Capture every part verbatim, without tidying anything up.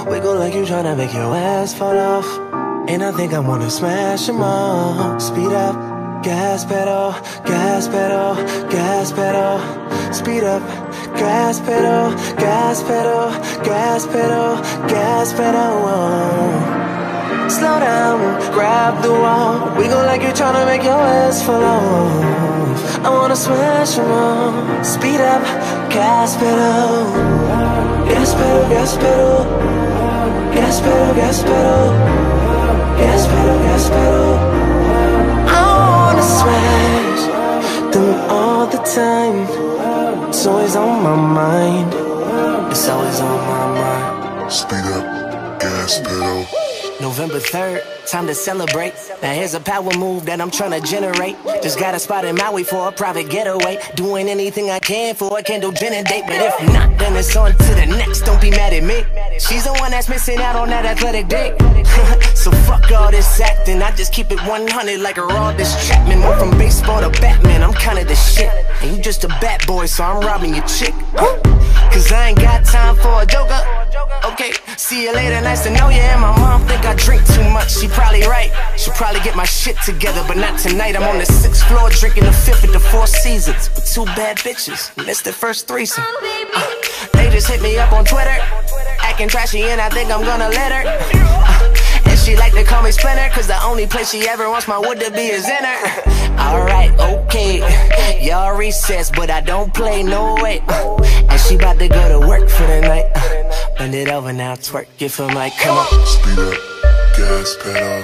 Wiggle like you tryna make your ass fall off. And I think I wanna smash them all. Speed up, gas pedal, gas pedal, gas pedal. Speed up, gas pedal, gas pedal, gas pedal, gas pedal. Slow down, grab the wall. Wiggle like you're tryna make your ass fall off. I wanna smash them all. Speed up, gas pedal, gas pedal, gas pedal, gas pedal, gas pedal, gas pedal, gas pedal. I wanna smash them all the time. It's always on my mind. It's always on my mind. Speed up, gas pedal. November third, time to celebrate. Now here's a power move that I'm tryna generate. Just got a spot in Maui for a private getaway. Doing anything I can for a Kendall Jenner date. But if not, then it's on to the next, don't be mad at me. She's the one that's missing out on that athletic dick. So fuck all this acting, I just keep it one hundred like a raw this Chapman. Went from baseball to Batman, I'm kinda the shit. And you just a bad boy, so I'm robbing your chick. Cause I ain't got time for a joker. Okay, see you later, nice to know you. And my mom think I drink too much, she probably right. Should probably get my shit together, but not tonight. I'm on the sixth floor drinking the fifth at the Four Seasons with two bad bitches, missed the first threesome. uh, They just hit me up on Twitter, acting trashy and I think I'm gonna let her. uh, And she like to call me Splinter, cause the only place she ever wants my wood to be is in her. Alright, okay, y'all recess, but I don't play, no way. uh, And she about to go to work for the night. uh, Bend it over now, twerk, give her like, come on. Speed up, gas pedal.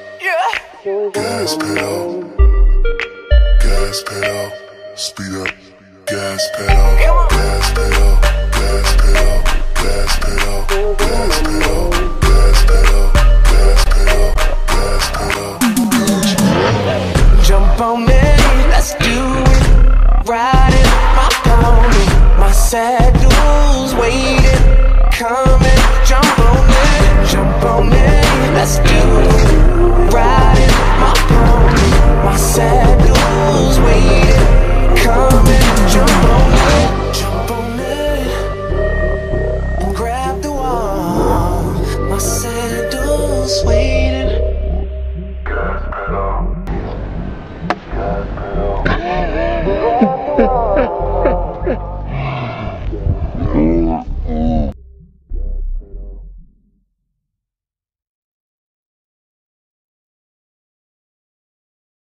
Gas pedal. Gas pedal. Speed up, gas pedal. Gas pedal. Gas pedal. Gas pedal. Gas pedal. Gas pedal. Gas pedal. Gas pedal. Jump on me, let's do it. Riding my pony, my saddle's waiting. Coming, jump on me, jump on me, let's do it. Riding my pony, my saddle's waiting. Coming, jump on me.